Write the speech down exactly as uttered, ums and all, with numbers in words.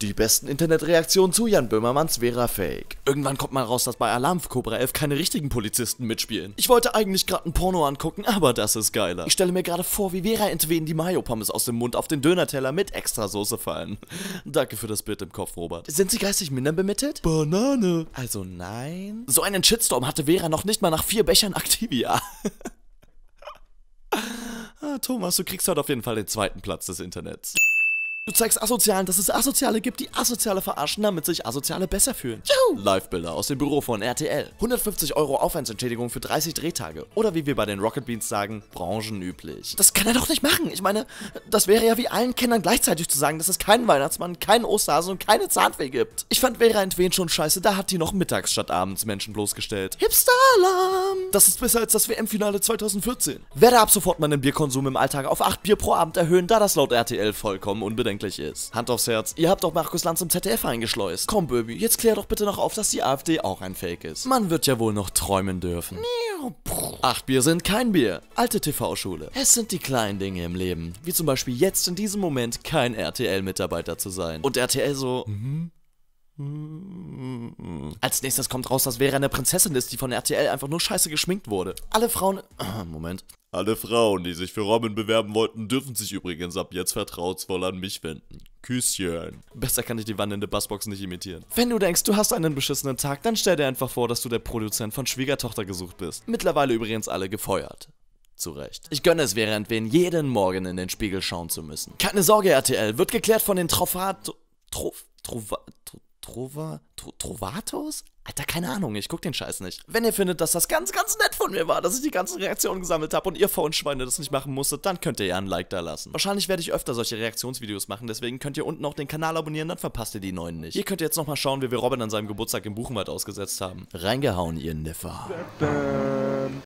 Die besten Internetreaktionen zu Jan Böhmermanns Vera Fake. Irgendwann kommt mal raus, dass bei Alarm für Cobra elf keine richtigen Polizisten mitspielen. Ich wollte eigentlich gerade ein Porno angucken, aber das ist geiler. Ich stelle mir gerade vor, wie Vera entwehen die Mayo-Pommes aus dem Mund auf den Dönerteller mit Extrasoße fallen. Danke für das Bild im Kopf, Robert. Sind Sie geistig minder bemittelt? Banane. Also nein. So einen Shitstorm hatte Vera noch nicht mal nach vier Bechern Activia. Ah, Thomas, du kriegst heute auf jeden Fall den zweiten Platz des Internets. Du zeigst Asozialen, dass es Asoziale gibt, die Asoziale verarschen, damit sich Asoziale besser fühlen. Live-Bilder aus dem Büro von R T L. hundertfünfzig Euro Aufwandsentschädigung für dreißig Drehtage. Oder wie wir bei den Rocket Beans sagen, branchenüblich. Das kann er doch nicht machen. Ich meine, das wäre ja wie allen Kindern gleichzeitig zu sagen, dass es keinen Weihnachtsmann, keinen Osterhasen und keine Zahnfee gibt. Ich fand Vera entwen schon scheiße, da hat die noch mittags statt abends Menschen bloßgestellt. Hipster-Alarm! Das ist besser als das W M-Finale zweitausendvierzehn. Werde ab sofort meinen Bierkonsum im Alltag auf acht Bier pro Abend erhöhen, da das laut R T L vollkommen unbedenklich ist. Hand aufs Herz, ihr habt doch Markus Lanz zum Z D F eingeschleust. Komm, Böbi, jetzt klär doch bitte noch auf, dass die AfD auch ein Fake ist. Man wird ja wohl noch träumen dürfen. Acht Bier sind kein Bier. Alte T V-Schule. Es sind die kleinen Dinge im Leben, wie zum Beispiel jetzt in diesem Moment kein R T L-Mitarbeiter zu sein. Und R T L so... Mhm. Als nächstes kommt raus, dass Vera eine Prinzessin ist, die von R T L einfach nur scheiße geschminkt wurde. Alle Frauen... Moment. Alle Frauen, die sich für Robin bewerben wollten, dürfen sich übrigens ab jetzt vertrauensvoll an mich wenden. Küsschen. Besser kann ich die wandelnde Bassbox nicht imitieren. Wenn du denkst, du hast einen beschissenen Tag, dann stell dir einfach vor, dass du der Produzent von Schwiegertochter gesucht bist. Mittlerweile übrigens alle gefeuert. Zu Recht. Ich gönne es Vera entwen, jeden Morgen in den Spiegel schauen zu müssen. Keine Sorge, R T L, wird geklärt von den Trovat... Trof... Trova... Trova... Trovatos? Alter, keine Ahnung, ich guck den Scheiß nicht. Wenn ihr findet, dass das ganz, ganz nett von mir war, dass ich die ganzen Reaktionen gesammelt habe und ihr Faunschweine das nicht machen musstet, dann könnt ihr ja ein Like da lassen. Wahrscheinlich werde ich öfter solche Reaktionsvideos machen, deswegen könnt ihr unten auch den Kanal abonnieren, dann verpasst ihr die neuen nicht. Hier könnt ihr jetzt nochmal schauen, wie wir Robin an seinem Geburtstag im Buchenwald ausgesetzt haben. Reingehauen, ihr Niffer.